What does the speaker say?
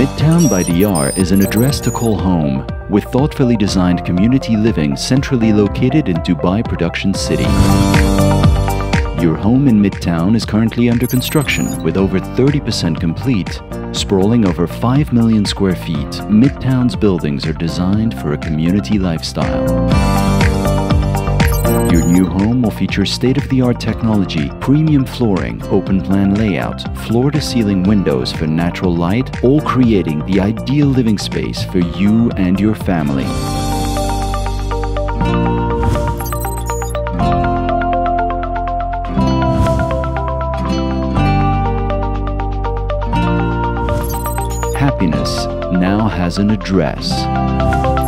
Midtown by DR is an address to call home, with thoughtfully designed community living centrally located in Dubai Production City. Your home in Midtown is currently under construction with over 30% complete. Sprawling over 5 million square feet, Midtown's buildings are designed for a community lifestyle. Your new home will feature state-of-the-art technology, premium flooring, open-plan layout, floor-to-ceiling windows for natural light, all creating the ideal living space for you and your family. Happiness now has an address.